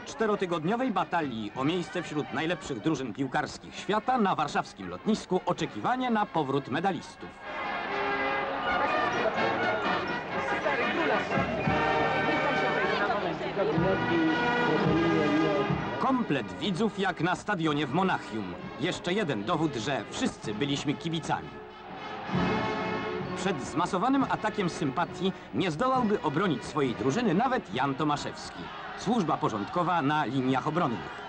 4-tygodniowej batalii o miejsce wśród najlepszych drużyn piłkarskich świata na warszawskim lotnisku oczekiwanie na powrót medalistów. Komplet widzów jak na stadionie w Monachium. Jeszcze jeden dowód, że wszyscy byliśmy kibicami. Przed zmasowanym atakiem sympatii nie zdołałby obronić swojej drużyny nawet Jan Tomaszewski. Służba porządkowa na liniach obronnych.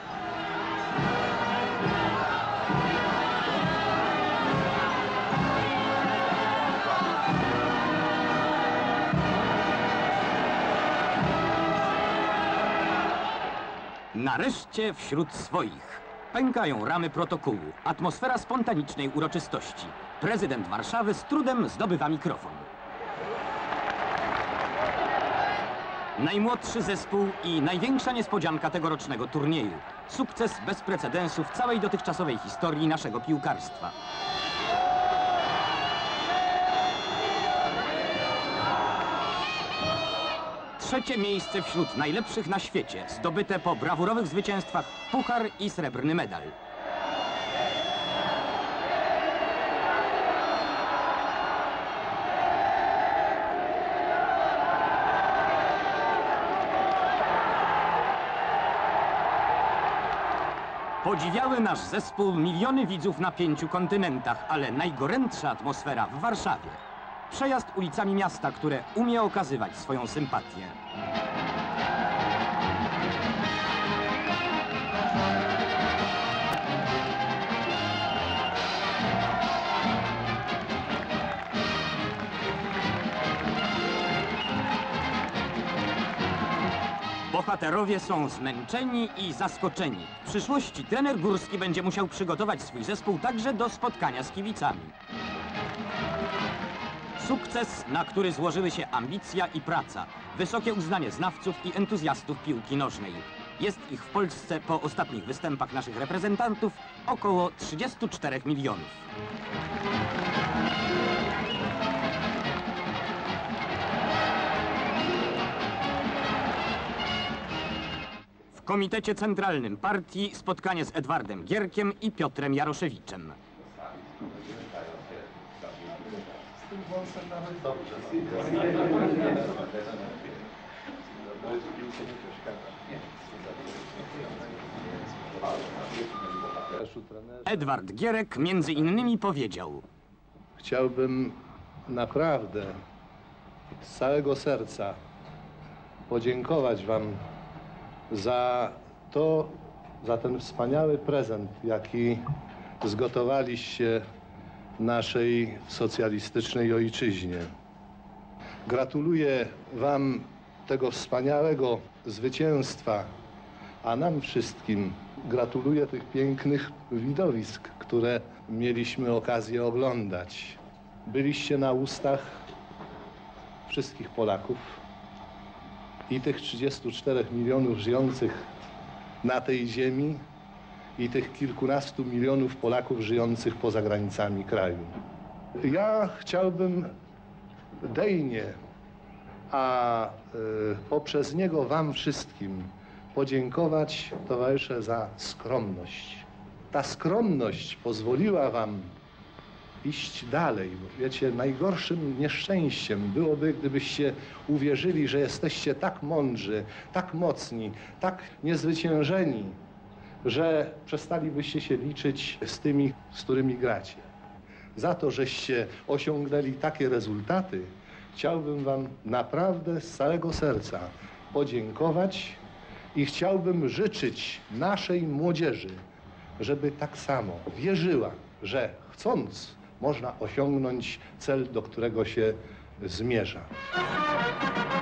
Nareszcie wśród swoich. Pękają ramy protokołu, atmosfera spontanicznej uroczystości. Prezydent Warszawy z trudem zdobywa mikrofon. Najmłodszy zespół i największa niespodzianka tegorocznego turnieju. Sukces bez precedensu w całej dotychczasowej historii naszego piłkarstwa. Trzecie miejsce wśród najlepszych na świecie, zdobyte po brawurowych zwycięstwach puchar i srebrny medal. Podziwiały nasz zespół miliony widzów na 5 kontynentach, ale najgorętsza atmosfera w Warszawie. Przejazd ulicami miasta, które umie okazywać swoją sympatię. Bohaterowie są zmęczeni i zaskoczeni. W przyszłości trener Górski będzie musiał przygotować swój zespół także do spotkania z kibicami. Sukces, na który złożyły się ambicja i praca, wysokie uznanie znawców i entuzjastów piłki nożnej. Jest ich w Polsce po ostatnich występach naszych reprezentantów około 34 milionów. W Komitecie Centralnym Partii spotkanie z Edwardem Gierkiem i Piotrem Jaroszewiczem. Edward Gierek między innymi powiedział: Chciałbym naprawdę z całego serca podziękować wam za ten wspaniały prezent, jaki zgotowaliście naszej socjalistycznej ojczyźnie. Gratuluję wam tego wspaniałego zwycięstwa, a nam wszystkim gratuluję tych pięknych widowisk, które mieliśmy okazję oglądać. Byliście na ustach wszystkich Polaków i tych 34 milionów żyjących na tej ziemi, i tych kilkunastu milionów Polaków żyjących poza granicami kraju. Ja chciałbym dejnie, a poprzez niego wam wszystkim podziękować, towarzysze, za skromność. Ta skromność pozwoliła wam iść dalej. Bo wiecie, najgorszym nieszczęściem byłoby, gdybyście uwierzyli, że jesteście tak mądrzy, tak mocni, tak niezwyciężeni, że przestalibyście się liczyć z tymi, z którymi gracie. Za to, żeście osiągnęli takie rezultaty, chciałbym wam naprawdę z całego serca podziękować i chciałbym życzyć naszej młodzieży, żeby tak samo wierzyła, że chcąc można osiągnąć cel, do którego się zmierza.